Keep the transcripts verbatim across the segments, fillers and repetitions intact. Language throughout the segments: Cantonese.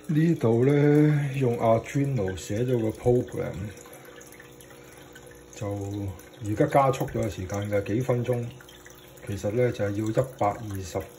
呢度咧用 Arduino 寫咗個 program， 就而家加速咗時間嘅幾分鐘，其實咧就係、是、要一百二十誒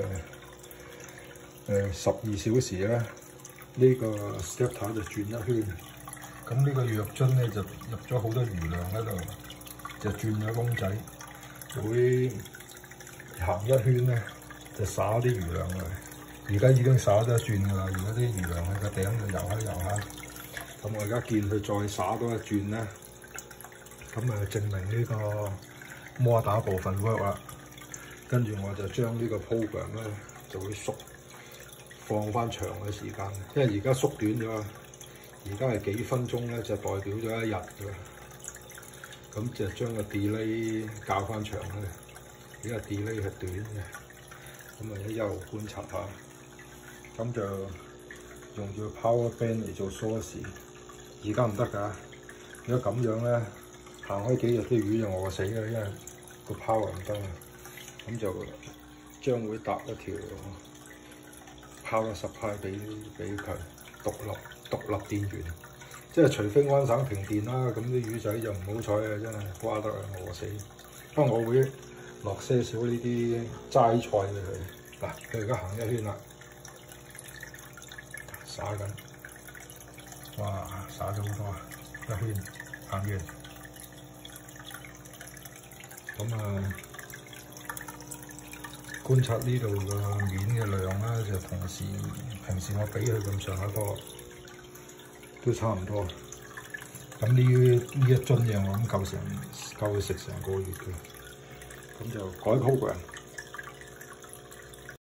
誒十二小時咧，呢、這個 starter 就轉一圈，咁呢個藥樽咧就入咗好多餘量喺度，就轉咗窿仔，會行一圈咧就灑啲餘量落嚟。而家已經灑咗一轉㗎啦，而家啲餘量喺個頂度游下游下，咁我而家見佢再灑多一轉咧，咁啊證明呢個摩打部分 work 啦。跟住我就將呢個 program 咧就會縮放翻長嘅時間，因為而家縮短咗，而家係幾分鐘咧就代表咗一日㗎啦。咁就將個 delay 校翻長咧，呢個 delay 係短嘅，咁啊一路觀察下。咁就用住 power bank 嚟做 source， 而家唔得㗎。如果咁樣咧，行開幾日啲魚就餓死啦，因為個 power 唔得啊。咁就將會搭一條 power supply 俾俾佢獨立獨立電源，即係除非安省停電啦，咁啲魚仔就唔好彩啊，真係瓜得啊餓死。不過我會落些少呢啲齋菜俾佢。嗱，佢而家行一圈啦。灑緊，哇！灑咗好多啊，一圈行完，咁啊觀察呢度個面嘅量啦，就同時平時我俾佢咁上下多，都差唔多。咁呢呢一樽嘢我諗夠成夠佢食成個月嘅，咁就改 program。